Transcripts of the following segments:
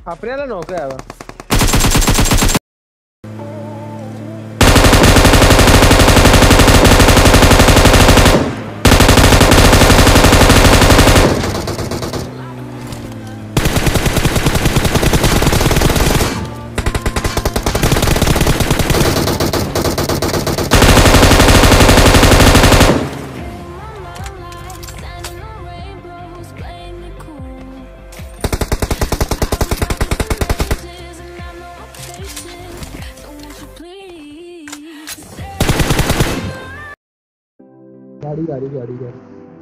अपने वाला नौकर आया गाड़ी गाड़ी गाड़ी गाड़ी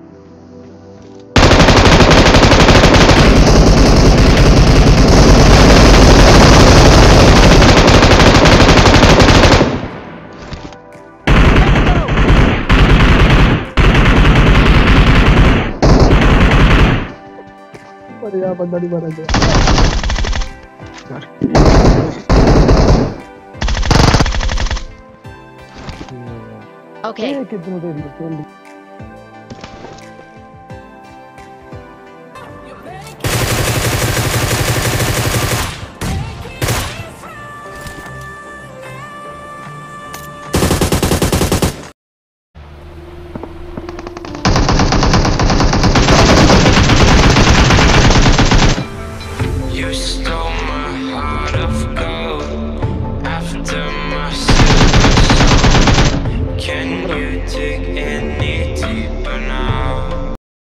अरे यार बंदा नहीं मारा गया। Okay. कितने देर में You stole my heart of gold after my silver soul. Can you dig any deeper now?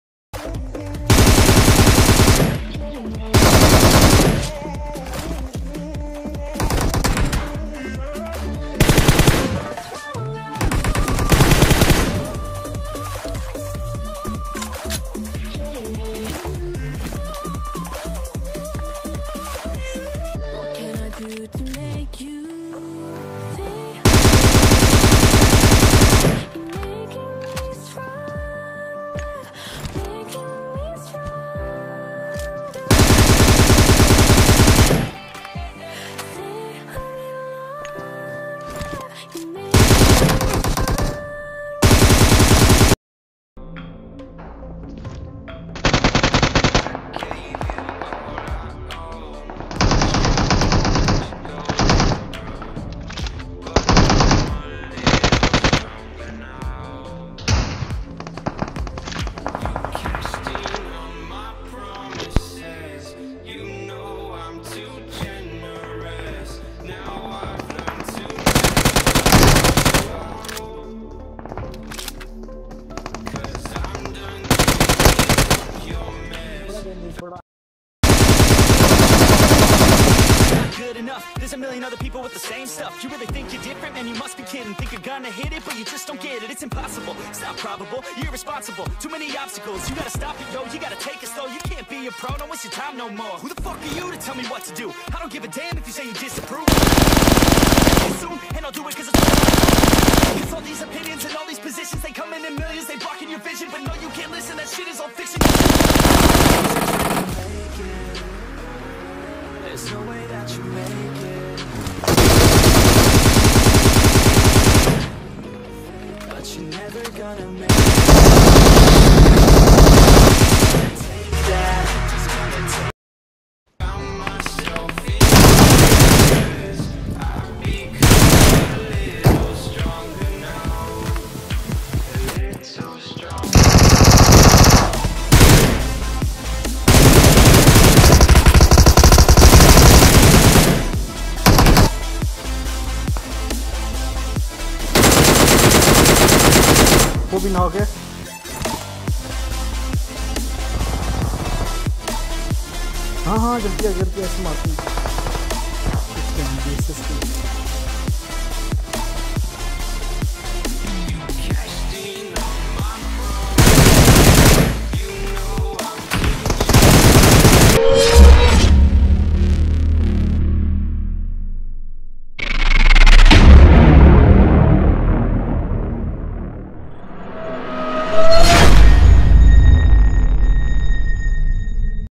To make you think you're making me strong, making me strong. Say I'm in love, you make me good enough. There's a million other people with the same stuff. You really think you're different? Man, you must be kidding. Think you're gonna hit it, but you just don't get it. It's impossible, it's not probable, you're irresponsible. Too many obstacles, you gotta stop it, yo. You gotta take it slow, you can't be a pro. Don't waste your time no more. Who the fuck are you to tell me what to do? I don't give a damn if you say you disapprove. Soon, and I'll do it cause it's all these opinions and all these positions. They come in millions, they blocking your vision. But no, you can't listen, that shit is all fiction. There's no way that you make it, but you're never gonna make it. Take that, just gonna take. Found myself in tears. I've become a little stronger now, a little stronger. वो भी नहा के हाँ हाँ जल्दी ऐसे मारती